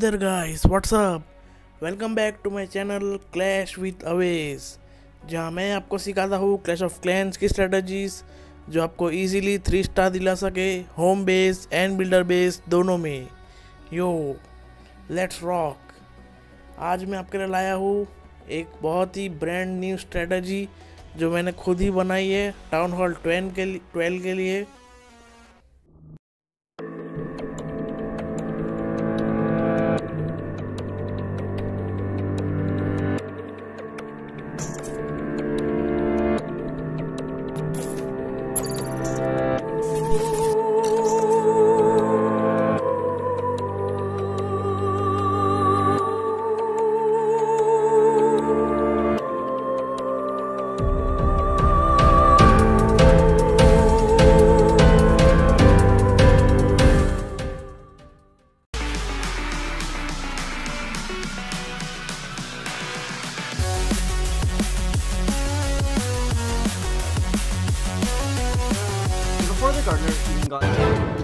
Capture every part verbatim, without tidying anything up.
there guys, what's up? Welcome back to my channel Clash with Aways, जहाँ मैं आपको सिखाता हूँ क्लैश ऑफ क्लैंस की स्ट्रेटजीज जो आपको इजीली थ्री स्टार दिला सके home base and builder base दोनों में। Yo let's rock. आज मैं आपके लिए लाया हूँ एक बहुत ही ब्रांड न्यू स्ट्रेटजी जो मैंने खुद ही बनाई है टाउन हॉल ट्वेल्व के लिए ट्वेल्व के लिए। Before the gardener even got in.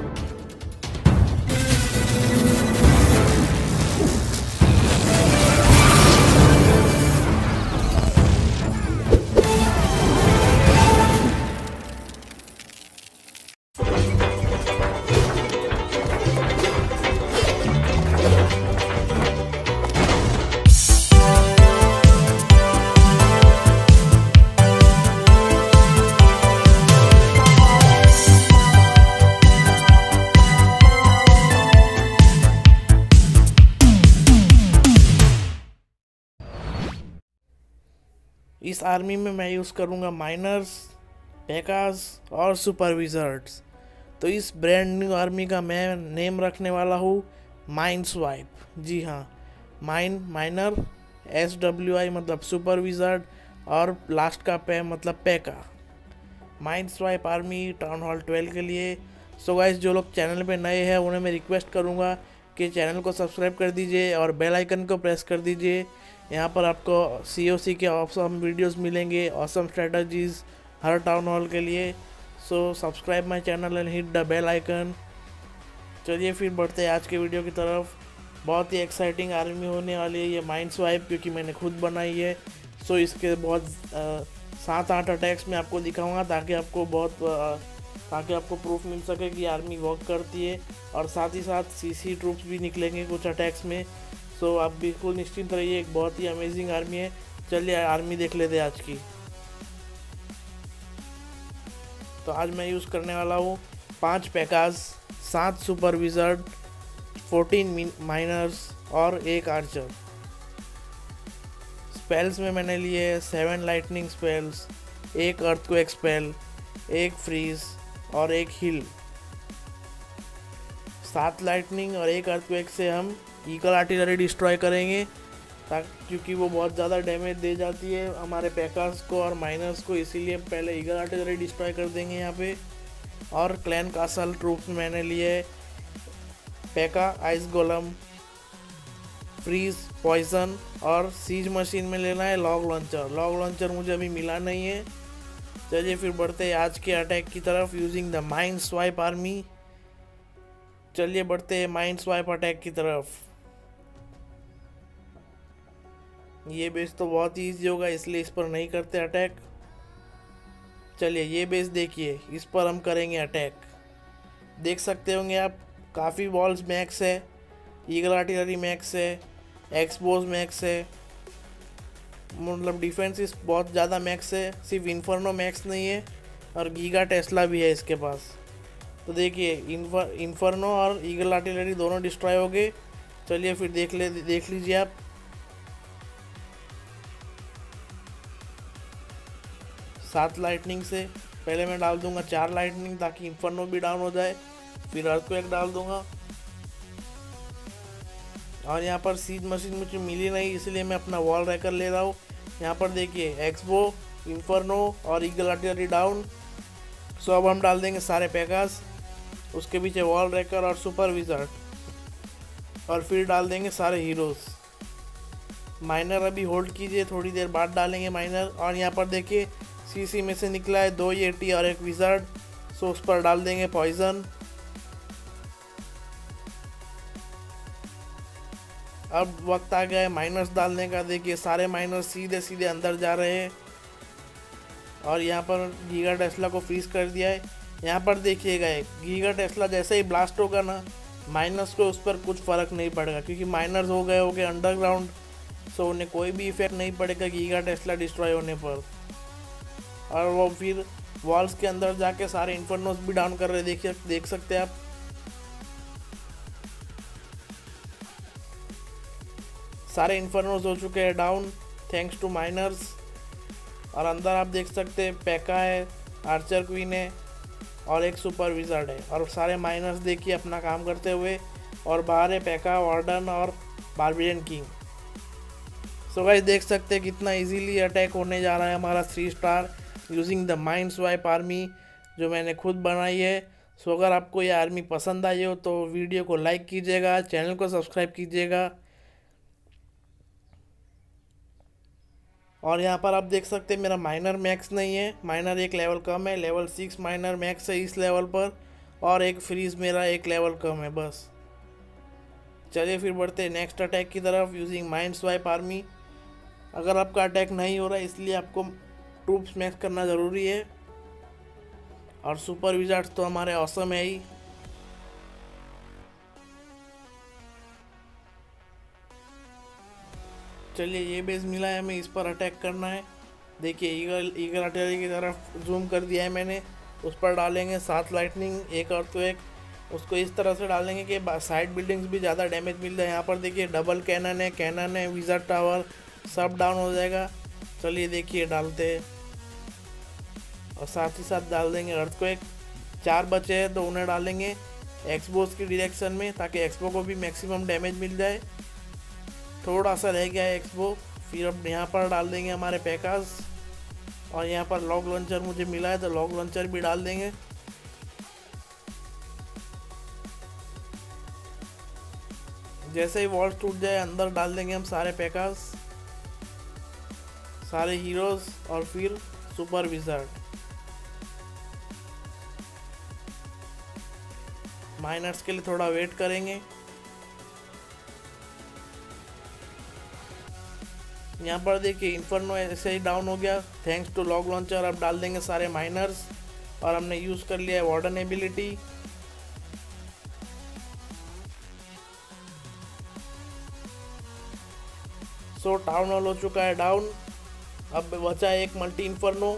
इस आर्मी में मैं यूज़ करूँगा माइनर्स, पैकास और सुपर विज़र्ड्स। तो इस ब्रांड न्यू आर्मी का मैं नेम रखने वाला हूँ माइन स्वाइप। जी हाँ, mine miner, S W I मतलब सुपर विज़र्ड और लास्ट का पे मतलब pekka. Mine swipe army town hall twelve के लिए। सो गाइस, जो लोग चैनल पे नए हैं उन्हें मैं रिक्वेस्ट करूँगा कि चैनल को सब्सक्राइब कर दीजिए और बेल आइकन को प्रेस कर दीजिए। यहाँ पर आपको सी ओ सी के ऑसम वीडियोस मिलेंगे, ऑसम स्ट्रेटजीज हर टाउन हॉल के लिए। So subscribe my channel and hit the bell icon. चलिए फिर बढ़ते हैं आज के वीडियो की तरफ। बहुत ही एक्साइटिंग आर्मी होने वाली है ये माइन स्वाइप, क्योंकि मैंने खुद बनाई है। सो इसके बहुत सात आठ अटैक्स मैं आपको दिखाऊंगा ताकि आपको बहुत आ, ताकि आपको प्रूफ मिल सके कि आर्मी वर्क करती है। और साथ ही साथ सी सी ट्रूप्स भी निकलेंगे कुछ अटैक्स में। सो so, आप बिल्कुल निश्चिंत रहिए, एक बहुत ही अमेजिंग आर्मी है। चलिए आर्मी देख लेते हैं आज की। तो आज मैं यूज़ करने वाला हूँ पाँच पैकास, सात सुपर विज़र्ड, फोर्टीन माइनर्स और एक आर्चर। स्पेल्स में मैंने लिए सेवन लाइटनिंग स्पेल्स, एक अर्थक्वेक स्पेल, एक फ्रीज और एक हील। सात लाइटनिंग और एक अर्थक्वेक से हम ईगल आर्टिलरी डिस्ट्रॉय करेंगे, ताकि क्योंकि वो बहुत ज़्यादा डैमेज दे जाती है हमारे पैकास को और माइनर्स को, इसीलिए पहले ईगल आर्टिलरी डिस्ट्रॉय कर देंगे यहाँ पे। और क्लैन कासल ट्रूप्स मैंने लिए pekka, ice golem, freeze, poison और सीज मशीन में लेना है लॉग लॉन्चर। लॉग लॉन्चर मुझे अभी मिला नहीं है। चलिए फिर बढ़ते हैं आज के अटैक की तरफ using the mine swipe army. चलिए बढ़ते हैं माइन स्वाइप अटैक की तरफ। ये बेस तो बहुत ही ईजी होगा, इसलिए इस पर नहीं करते अटैक। चलिए ये बेस देखिए, इस पर हम करेंगे अटैक। देख सकते होंगे आप, काफ़ी बॉल्स मैक्स है, ईगल आर्टिलरी मैक्स है, एक्सपोज मैक्स है, मतलब डिफेंस बहुत ज़्यादा मैक्स है। सिर्फ इन्फर्नो मैक्स नहीं है और गीगा टेस्ला भी है इसके पास। तो देखिए इन्फर इन्फर्नो और ईगल आर्टिलरी दोनों डिस्ट्रॉय हो गए। चलिए फिर देख ले देख लीजिए आप। सात लाइटनिंग से पहले मैं डाल दूंगा चार लाइटनिंग ताकि इन्फर्नो भी डाउन हो जाए, फिर अर्थक्वेक डाल दूंगा। और यहाँ पर सीज मशीन मुझे मिली नहीं, इसलिए मैं अपना वॉल रैकर ले रहा हूँ। यहाँ पर देखिए एक्सबो, इन्फर्नो और ईगल आर्टिलरी डाउन। सो अब हम डाल देंगे सारे पैकास, उसके पीछे वॉल रैकर और सुपर विज़र्ड, और फिर डाल देंगे सारे हीरोज़। माइनर अभी होल्ड कीजिए, थोड़ी देर बाद डालेंगे माइनर। और यहाँ पर देखिए सीसी में से निकला है दो येटी और एक विज़र्ड। सो उस पर डाल देंगे पॉइजन। अब वक्त आ गया है माइनर्स डालने का। देखिए सारे माइनर्स सीधे सीधे अंदर जा रहे हैं और यहाँ पर गीगा टेस्ला को फ्रीज कर दिया है। यहाँ पर देखिएगा गीगा टेस्ला जैसे ही ब्लास्ट होगा ना, माइनर्स को उस पर कुछ फ़र्क नहीं पड़ेगा क्योंकि माइनर्स हो गए हो गए अंडरग्राउंड, सो उन्हें कोई भी इफेक्ट नहीं पड़ेगा गीगा टेस्ला डिस्ट्रॉय होने पर। और वो फिर वॉल्स के अंदर जाके सारे इन्फर्नोस भी डाउन कर रहे, देखिए देख सकते हैं आप। सारे इन्फर्नोस हो चुके हैं डाउन थैंक्स टू माइनर्स। और अंदर आप देख सकते हैं पैका है, आर्चर क्वीन है और एक सुपर विजार्ड है। और सारे माइनर्स देखिए अपना काम करते हुए, और बाहर है पैका, वार्डन और बार्बियन किंग। सो गाइस देख सकते हैं कितना इजीली अटैक होने जा रहा है हमारा three star using the mind swipe army जो मैंने खुद बनाई है। सो अगर आपको ये आर्मी पसंद आई हो तो वीडियो को लाइक कीजिएगा, चैनल को सब्सक्राइब कीजिएगा। और यहाँ पर आप देख सकते हैं मेरा माइनर मैक्स नहीं है, माइनर एक लेवल कम है, लेवल सिक्स माइनर मैक्स है इस लेवल पर, और एक फ्रीज मेरा एक लेवल कम है बस। चलिए फिर बढ़ते हैं नेक्स्ट अटैक की तरफ यूजिंग माइंड स्वाइप आर्मी। अगर आपका अटैक नहीं हो रहा है इसलिए आपको ट्रूप्स मैक्स करना ज़रूरी है। और सुपर विजार्ड्स तो हमारे ऑसम है ही। चलिए ये बेस मिला है, हमें इस पर अटैक करना है। देखिए ईगल ईगल आर्टिलरी की तरफ जूम कर दिया है मैंने, उस पर डालेंगे सात लाइटनिंग, एक अर्थक्वेक। उसको इस तरह से डालेंगे कि साइड बिल्डिंग्स भी ज़्यादा डैमेज मिल जाए। यहाँ पर देखिए डबल कैनन है, कैनन है, विजार्ड टावर सब डाउन हो जाएगा। चलिए देखिए डालते हैं, और साथ ही साथ डाल देंगे अर्थक्वेक। चार बचे हैं तो उन्हें डालेंगे एक्सबोस की डायरेक्शन में ताकि एक्सबो को भी मैक्सिमम डैमेज मिल जाए। थोड़ा सा रह गया है एक्सबो। फिर अब यहाँ पर डाल देंगे हमारे पैकास, और यहाँ पर लॉग लॉन्चर मुझे मिला है तो लॉग लॉन्चर भी डाल देंगे। जैसे ही वॉल्स टूट जाए अंदर डाल देंगे हम सारे पैकास, सारे हीरोज और फिर सुपर विजार्ड। माइनर्स के लिए थोड़ा वेट करेंगे। यहाँ पर देखिए इन्फर्नो ऐसे ही डाउन हो गया थैंक्स टू लॉग लॉन्चर। अब डाल देंगे सारे माइनर्स, और हमने यूज़ कर लिया है warden ability. So town hall हो चुका है डाउन। अब बचा है एक मल्टी इन्फर्नो।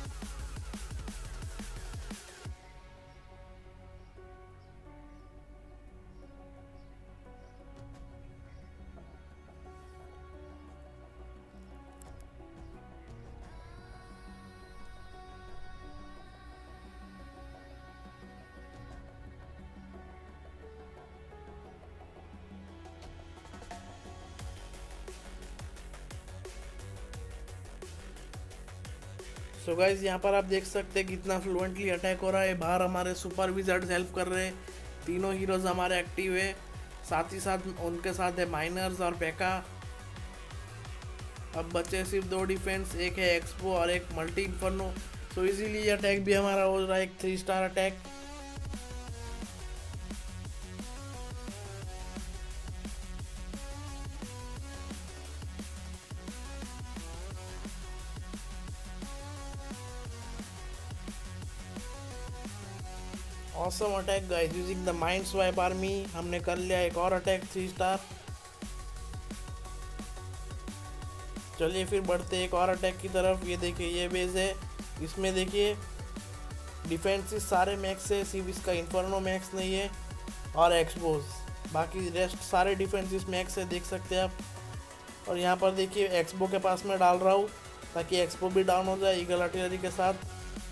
सो गाइज यहाँ पर आप देख सकते हैं कितना फ्लुएंटली अटैक हो रहा है। बाहर हमारे सुपर विजार्ड्स हेल्प कर रहे हैं, तीनों हीरोज हमारे एक्टिव है, साथ ही साथ उनके साथ है माइनर्स और पैका। अब बचे सिर्फ दो डिफेंस, एक है एक्सपो और एक multi inferno. So easily attack भी हमारा हो रहा है, एक three star attack. Awesome attack guys using the mind swipe army. हमने कर लिया एक और अटैक थ्री स्टार। चलिए फिर बढ़ते एक और अटैक की तरफ। ये देखिए ये बेस है, इसमें देखिए डिफेंसिस सारे मैक्स है, सिर्फ इसका इन्फर्नो मैक्स नहीं है और एक्सपोज, बाकी रेस्ट सारे डिफेंसिस मैक्स है, देख सकते हैं आप। और यहाँ पर देखिए एक्सपो के पास में डाल रहा हूँ ताकि एक्सपो भी डाउन हो जाए ईगल आर्टिलरी के साथ।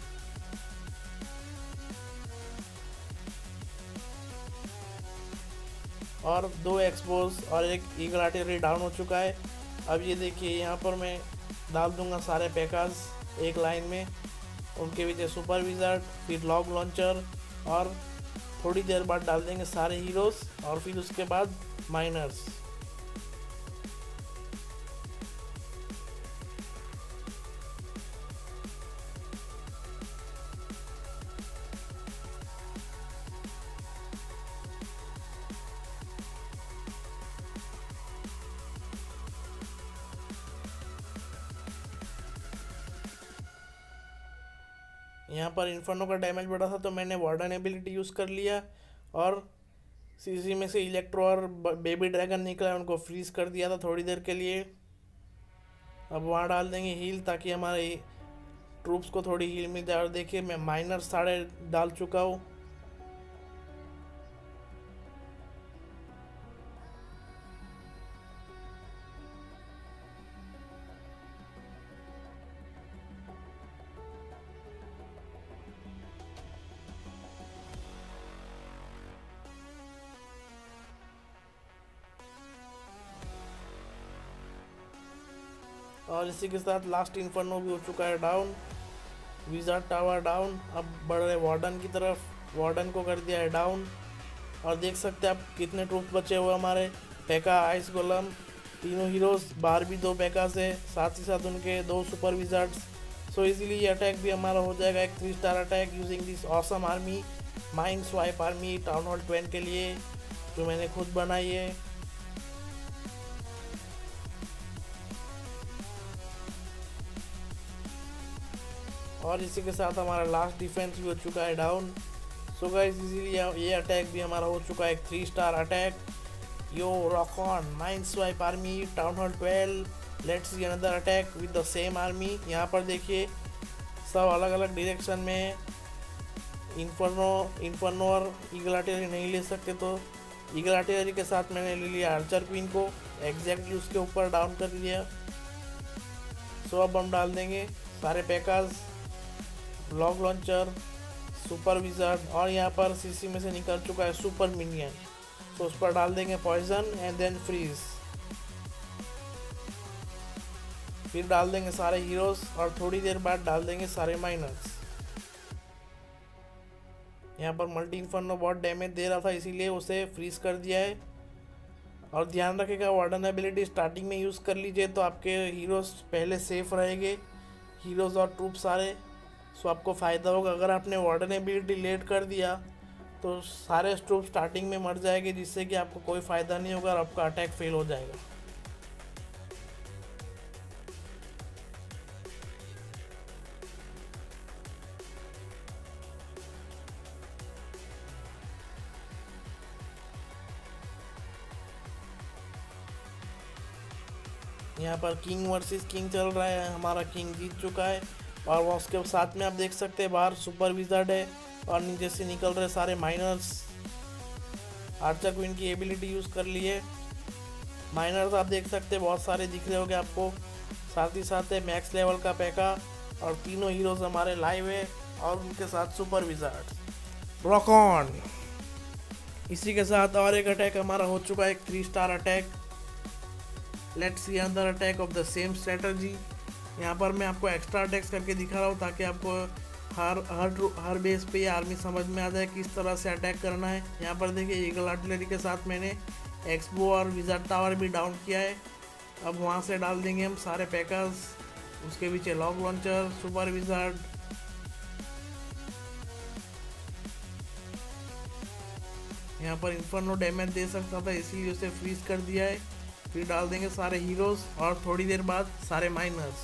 और दो एक्सपोज और एक ईगल आर्टिलरी डाउन हो चुका है। अब ये देखिए यहाँ पर मैं डाल दूंगा सारे पैकास एक लाइन में, उनके पीछे सुपर विजार्ड, फिर लॉग लॉन्चर, और थोड़ी देर बाद डाल देंगे सारे हीरोज, और फिर उसके बाद माइनर्स। यहाँ पर इन्फर्नो का डैमेज बढ़ा था तो मैंने वार्डन एबिलिटी यूज़ कर लिया और सीसी में से इलेक्ट्रो और बेबी ड्रैगन निकला, उनको फ्रीज कर दिया था थोड़ी देर के लिए। अब वहाँ डाल देंगे हील ताकि हमारे ट्रूप्स को थोड़ी हील मिल जाए। और देखिए मैं माइनर साढ़े डाल चुका हूँ। और इसी के साथ लास्ट इन्फर्नो भी हो चुका है डाउन, विजार्ड टावर डाउन। अब बढ़ रहे वार्डन की तरफ, वार्डन को कर दिया है डाउन। और देख सकते हैं आप कितने ट्रूप्स बचे हुए हमारे, पैका, आइस गोलम, तीनों हीरोज, बाहर भी दो पैका से, साथ ही साथ उनके दो सुपर विजार्ड्स। सो इजीली ये अटैक भी हमारा हो जाएगा एक three star attack using this awesome army, mind swipe army town hall twelve के लिए, जो मैंने खुद बनाई है। और इसी के साथ हमारा लास्ट डिफेंस भी हो चुका है डाउन। सो गाइस इजीली ये अटैक भी हमारा हो चुका है एक three star attack. Yo rock on, mind swipe army town hall twelve, let's see another attack with the same army. यहाँ पर देखिए सब अलग अलग डायरेक्शन में, इन्फर्नो इन्फर्नो और ईगल आर्टिलरी नहीं ले सकते तो ईगल आर्टिलरी के साथ मैंने ले लिया आर्चर क्वीन को, एग्जैक्टली उसके ऊपर डाउन कर दिया। सो अब हम डाल देंगे सारे pekkas, log launcher, super wizard, और यहाँ पर सीसी में से निकल चुका है सुपर मिनियन, तो उस पर डाल देंगे पॉइजन एंड देन फ्रीज। फिर डाल देंगे सारे हीरोज और थोड़ी देर बाद डाल देंगे सारे माइनर्स। यहाँ पर मल्टी इन्फर्नो बहुत डैमेज दे रहा था इसीलिए उसे फ्रीज कर दिया है। और ध्यान रखिएगा वार्डन एबिलिटी स्टार्टिंग में यूज़ कर लीजिए तो आपके हीरोज पहले सेफ रहेंगे, हीरोज और ट्रूप सारे। सो आपको फ़ायदा होगा। अगर आपने वार्डन एबिलिटी लेट कर दिया तो सारे ट्रूप स्टार्टिंग में मर जाएंगे, जिससे कि आपको कोई फ़ायदा नहीं होगा और आपका अटैक फेल हो जाएगा। यहाँ पर किंग वर्सेस किंग चल रहा है, हमारा किंग जीत चुका है। और वो उसके साथ में आप देख सकते हैं बाहर सुपर विजार्ड है और नीचे से निकल रहे सारे माइनर्स। आर्चर क्वीन की एबिलिटी यूज़ कर लिए। माइनर्स आप देख सकते हैं बहुत सारे दिख रहे होंगे आपको, साथ ही साथ है मैक्स लेवल का पैका, और तीनों हीरोज हमारे लाइव है और उनके साथ सुपर विजार्ड। Rock on. इसी के साथ और एक अटैक हमारा हो चुका है, एक three star attack. Let's see another attack of the same strategy. यहाँ पर मैं आपको एक्स्ट्रा अटैक्स करके दिखा रहा हूँ ताकि आपको हर हर हर बेस पे ये आर्मी समझ में आ जाए किस तरह से अटैक करना है। यहाँ पर देखिए ईगल आर्टिलरी के साथ मैंने एक्सबो और विजार्ड टावर भी डाउन किया है। अब वहाँ से डाल देंगे हम सारे पैकर्स, उसके पीछे लॉग लॉन्चर, सुपर विजार्ड। यहाँ पर इन्फर्नो डैमेज दे सकता था इसीलिए उसे फ्रीज कर दिया है। फिर डाल देंगे सारे हीरोज और थोड़ी देर बाद सारे माइनर्स।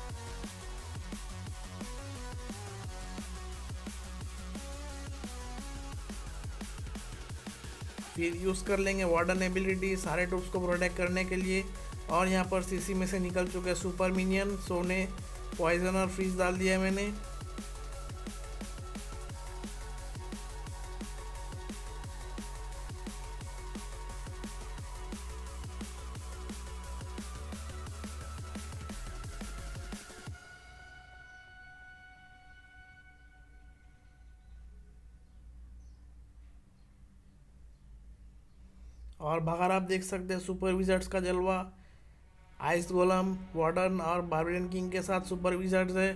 फिर यूज़ कर लेंगे वार्डन एबिलिटी सारे ट्रूप्स को प्रोटेक्ट करने के लिए। और यहाँ पर सीसी में से निकल चुके सुपर मिनियन, सोने पॉइजन और फ्रीज डाल दिया है मैंने। और बाहर आप देख सकते हैं सुपर विजार्ड्स का जलवा, आइस गोलम, वार्डन और बार्बेरियन किंग के साथ सुपर विजार्ड्स है,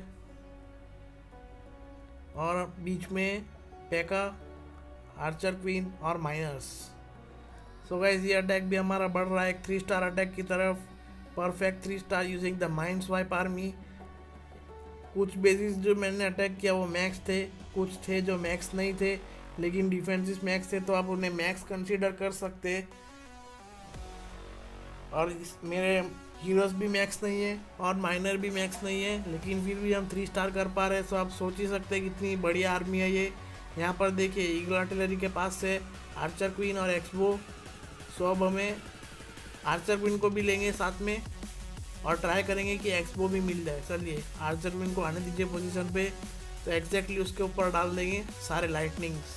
और बीच में पैका, आर्चर क्वीन और माइनर्स। सो गाइस ये अटैक भी हमारा बढ़ रहा है एक थ्री स्टार अटैक की तरफ, perfect three star using the mind swipe army. कुछ बेसिस जो मैंने अटैक किया वो मैक्स थे, कुछ थे जो मैक्स नहीं थे, लेकिन डिफेंसिस मैक्स थे तो आप उन्हें मैक्स कंसीडर कर सकते। और इस मेरे हीरोज भी मैक्स नहीं है और माइनर भी मैक्स नहीं है, लेकिन फिर भी हम थ्री स्टार कर पा रहे हैं। सो आप सोच ही सकते हैं कितनी बढ़िया आर्मी है ये। यहाँ पर देखिए ईगल आर्टिलरी के पास से आर्चर क्वीन और एक्सबो। सो अब हमें आर्चर क्वीन को भी लेंगे साथ में और ट्राई करेंगे कि एक्सबो भी मिल जाए। चलिए आर्चर क्वीन को आने दीजिए पोजीशन पे, तो एग्जैक्टली उसके ऊपर डाल देंगे सारे लाइटनिंग्स।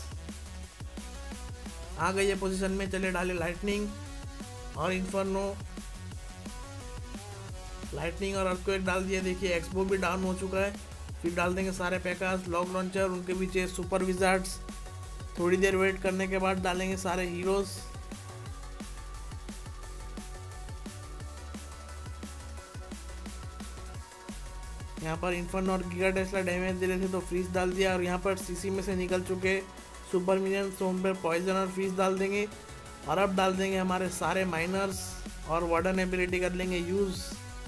आ गई है पोजीशन में, चलिए डाले लाइटनिंग और इन्फर्नो, लाइटनिंग और अर्थक्वेक डाल दिया। देखिए एक्सबो भी डाउन हो चुका है। फिर डाल देंगे सारे पैकास, लॉग लॉन्चर, उनके पीछे सुपर विजार्ड्स। थोड़ी देर वेट करने के बाद डालेंगे सारे हीरोज। यहाँ पर इन्फर्नो और गीगा टेस्ला डैमेज दे रहे थे तो फ्रीज डाल दिया, और यहाँ पर सीसी में से निकल चुके सुपर मिनियन, तो उन पर पॉइजन और फ्रीज डाल देंगे। और अब डाल देंगे हमारे सारे माइनर्स और वार्डन एबिलिटी कर लेंगे यूज़।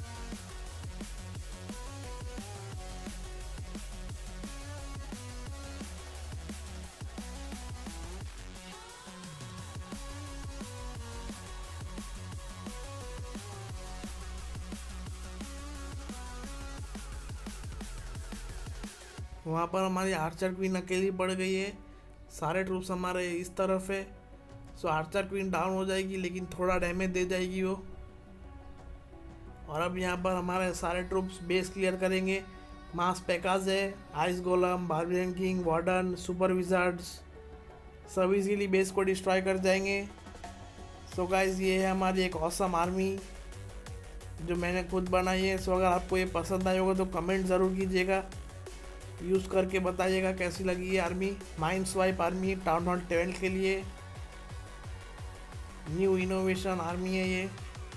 वहाँ पर हमारी आर्चर क्वीन अकेली पड़ गई है, सारे ट्रूप्स हमारे इस तरफ है। सो आर्चर क्वीन डाउन हो जाएगी, लेकिन थोड़ा डैमेज दे जाएगी वो। और अब यहाँ पर हमारे सारे ट्रूप्स बेस क्लियर करेंगे। मास पैकाज है, ice golem, barbarian king, warden, super wizards, सब इजीली बेस को डिस्ट्रॉय कर जाएंगे। सो गाइस ये है हमारी एक ऑसम आर्मी जो मैंने खुद बनाई है। सो अगर आपको ये पसंद आई होगा तो कमेंट ज़रूर कीजिएगा, यूज़ करके बताइएगा कैसी लगी ये army. Mind swipe army town hall twelve के लिए न्यू इनोवेशन आर्मी है ये।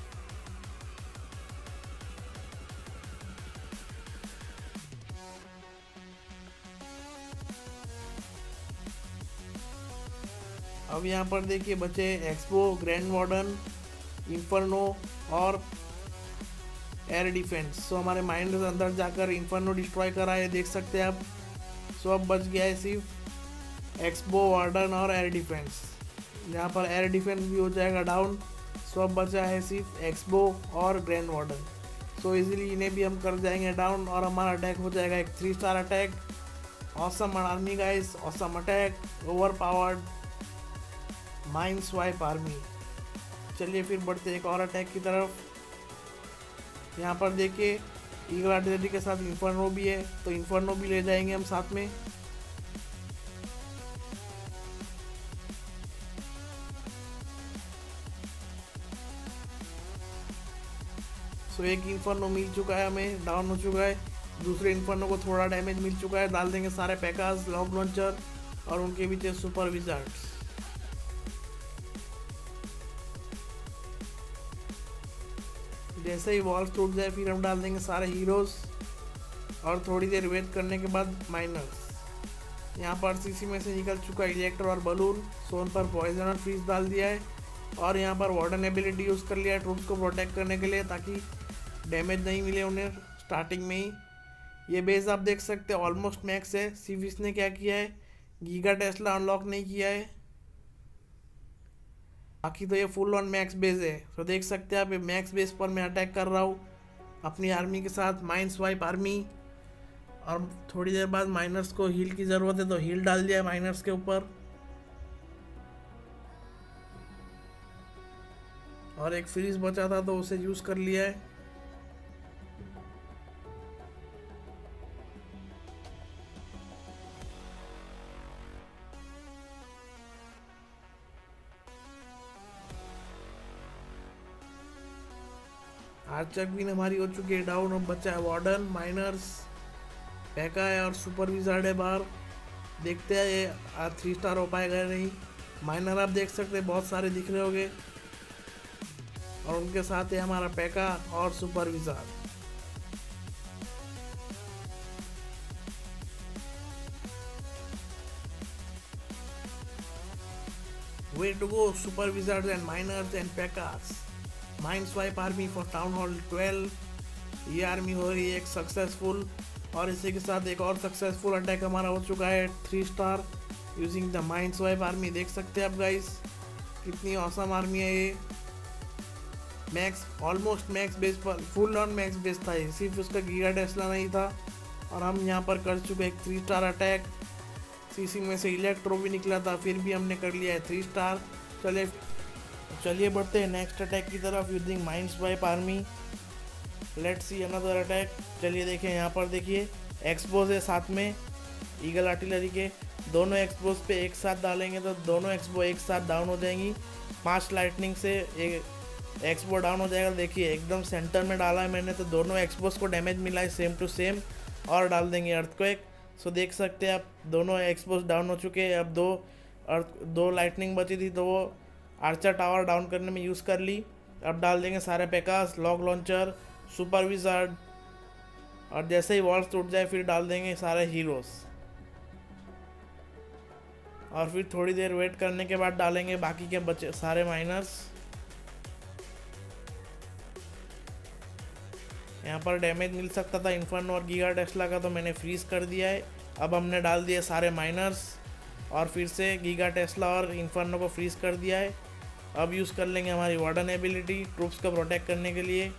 अब यहाँ पर देखिए बचे एक्सपो, ग्रैंड वार्डन, इन्फर्नो और एयर डिफेंस। सो हमारे माइंड अंदर जाकर इन्फर्नो डिस्ट्रॉय करा है, देख सकते हैं आप। सो अब बच गया है सिर्फ एक्सपो, वार्डन और एयर डिफेंस। यहाँ पर एयर डिफेंस भी हो जाएगा डाउन। सो अब बचा है सिर्फ एक्सपो और ग्रैंड वार्डन। सो इजीली इन्हें भी हम कर जाएंगे डाउन और हमारा अटैक हो जाएगा एक three star attack. Awesome army guys, awesome attack, over powered mind swipe army. चलिए फिर बढ़ते एक और अटैक की तरफ। यहाँ पर देखिए ईगल आर्टिलरी के साथ इन्फर्नो भी है, तो इन्फर्नो भी ले जाएंगे हम साथ में। सो एक इन्फर्नो मिल चुका है हमें, डाउन हो चुका है। दूसरे इन्फर्नो को थोड़ा डैमेज मिल चुका है। डाल देंगे सारे पैकास, लॉग लॉन्चर और उनके पीछे सुपर विजार्ड्स। जैसे ही वॉल्स टूट जाए फिर हम डाल देंगे सारे हीरोज और थोड़ी देर वेट करने के बाद माइनर्स। यहाँ पर सीसी में से निकल चुका इलेक्ट्रो और बलून, सो उन पर पॉइजन और फ्रीज डाल दिया है। और यहाँ पर वार्डन एबिलिटी यूज़ कर लिया है ट्रूप्स को प्रोटेक्ट करने के लिए, ताकि डैमेज नहीं मिले उन्हें स्टार्टिंग में ही। ये बेस आप देख सकते हैं ऑलमोस्ट मैक्स है। सिर्फ इसने क्या किया है, गीगा टेस्ला अनलॉक नहीं किया है, बाकी तो ये फुल ऑन मैक्स बेस है। तो देख सकते हैं आप, ये मैक्स बेस पर मैं अटैक कर रहा हूँ अपनी आर्मी के साथ, माइंड स्वाइप आर्मी। और थोड़ी देर बाद माइनर्स को हील की ज़रूरत है तो हील डाल दिया है माइनर्स के ऊपर। और एक फ्रीज बचा था तो उसे यूज़ कर लिया है। आर्चर क्वीन हमारी हो चुकी है डाउन। अब बचा है वार्डन, माइनर्स, पैका है और सुपर विजार्ड है बाहर। देखते हैं ये थ्री स्टार हो पाएगा या नहीं। माइनर आप देख सकते हैं बहुत सारे दिख रहे होंगे, और उनके साथ है हमारा पैका और super wizard. Way to go super wizards and miners and pekkas. Mind swipe army for town hall twelve. ये आर्मी हो रही है एक सक्सेसफुल, और इसी के साथ एक और सक्सेसफुल अटैक हमारा हो चुका है three star using the mind swipe army. देख सकते हैं आप गाइस कितनी औसम आर्मी है ये। मैक्स ऑलमोस्ट मैक्स बेस पर, फुल ऑन मैक्स बेस था, सिर्फ उसका गीगा टेस्ला नहीं था। और हम यहाँ पर कर चुके एक थ्री स्टार अटैक। सीसी में से इलेक्ट्रो भी निकला था, फिर भी हमने कर लिया है थ्री स्टार। चलिए चलिए बढ़ते हैं नेक्स्ट अटैक की तरफ using mind swipe army. Let's see another attack. चलिए देखें यहाँ पर, देखिए एक्सपोज है साथ में ईगल आर्टिलरी के, दोनों एक्सपोज पे एक साथ डालेंगे तो दोनों एक्सपो एक साथ डाउन हो जाएंगी। पांच लाइटनिंग से एक एक्सपो डाउन हो जाएगा। देखिए एकदम सेंटर में डाला है मैंने, तो दोनों एक्सपोज को डैमेज मिला है सेम टू सेम। और डाल देंगे अर्थक्वेक। सो देख सकते हैं आप दोनों एक्सपोज डाउन हो चुके हैं। अब दो अर्थ दो लाइटनिंग बची थी तो वो आर्चर टावर डाउन करने में यूज़ कर ली। अब डाल देंगे सारे pekkas, log launcher, super wizard, और जैसे ही वॉल्स टूट जाए फिर डाल देंगे सारे हीरोज़। और फिर थोड़ी देर वेट करने के बाद डालेंगे बाकी के बचे सारे माइनर्स। यहाँ पर डैमेज मिल सकता था इन्फर्नो और गीगा टेस्ला का, तो मैंने फ्रीज कर दिया है। अब हमने डाल दिए सारे माइनर्स और फिर से गीगा टेस्ला और इन्फर्नो को फ्रीज कर दिया है। अब यूज़ कर लेंगे हमारी वार्डन एबिलिटी ट्रूप्स को प्रोटेक्ट करने के लिए।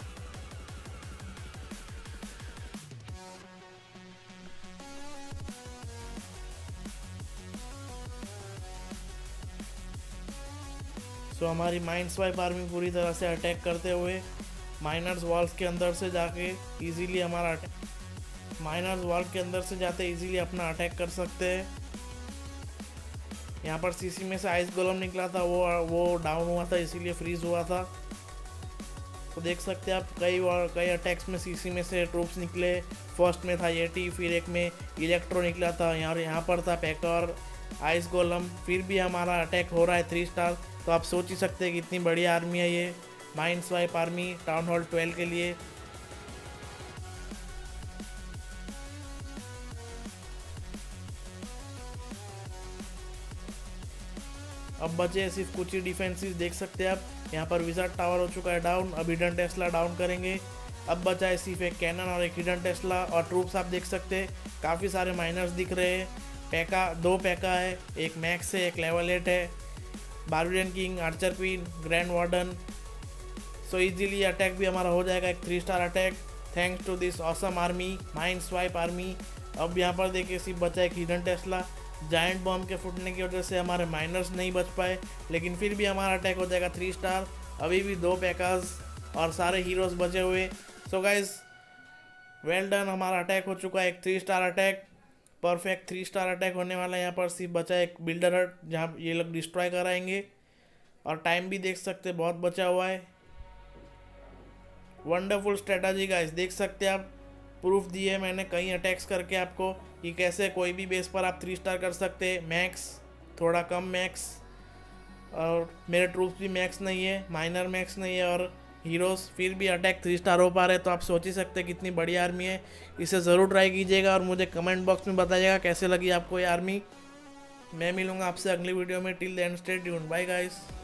तो हमारी माइंड स्वाइप आर्मी पूरी तरह से अटैक करते हुए माइनर्स वॉल्स के अंदर से जाके इजीली हमारा अटैक माइनर्स वॉल के अंदर से जाते इजीली अपना अटैक कर सकते हैं। यहाँ पर सीसी में से आइस गोलम निकला था, वो वो डाउन हुआ था इसीलिए फ्रीज हुआ था। तो देख सकते हैं आप कई कई अटैक्स में सीसी में से ट्रूप्स निकले। फर्स्ट में था येटी, फिर एक में इलेक्ट्रो निकला था, यहाँ यहाँ पर था पैकर, आइस गोलम, फिर भी हमारा अटैक हो रहा है थ्री स्टार। तो आप सोच ही सकते हैं कितनी बड़ी आर्मी है ये mind swipe army town hall twelve के लिए। अब बचे सिर्फ कुछ ही डिफेंसिस, देख सकते हैं आप यहाँ पर विजार्ड टावर हो चुका है डाउन। अब हिडन टेस्ला डाउन करेंगे। अब बचा है सिर्फ एक कैनन और एक हिडन टेस्ला। और ट्रूप्स आप देख सकते हैं काफ़ी सारे माइनर्स दिख रहे हैं। पैका दो पैका है, एक मैक्स है, एक लेवल एट है, barbarian king, archer queen, grand warden. So easily attack भी हमारा हो जाएगा एक three star attack thanks to this awesome army mind swipe army. अब यहाँ पर देखिए सिर्फ बचा एक हिडन टेस्ला। जायंट बॉम्ब के फुटने की वजह से हमारे माइनर्स नहीं बच पाए, लेकिन फिर भी हमारा अटैक हो जाएगा थ्री स्टार। अभी भी दो पैकास और सारे हीरोज़ बचे हुए। सो गाइज वेल डन, हमारा अटैक हो चुका है एक three star attack, perfect three star attack होने वाला है। यहाँ पर सिर्फ बचा एक बिल्डर हट जहाँ ये लोग डिस्ट्रॉय कराएंगे। और टाइम भी देख सकते बहुत बचा हुआ है। वंडरफुल स्ट्रेटजी गाइस, देख सकते हैं आप प्रूफ दिए मैंने कई अटैक्स करके आपको कि कैसे कोई भी बेस पर आप थ्री स्टार कर सकते हैं। मैक्स, थोड़ा कम मैक्स, और मेरे ट्रूप्स भी मैक्स नहीं है, माइनर मैक्स नहीं है, और हीरोज़ फिर भी अटैक थ्री स्टार हो पा रहे हैं। तो आप सोच ही सकते हैं कितनी बड़ी आर्मी है। इसे ज़रूर ट्राई कीजिएगा और मुझे कमेंट बॉक्स में बताइएगा कैसे लगी आपको ये आर्मी। मैं मिलूँगा आपसे अगली वीडियो में। Till then stay tuned, bye guys.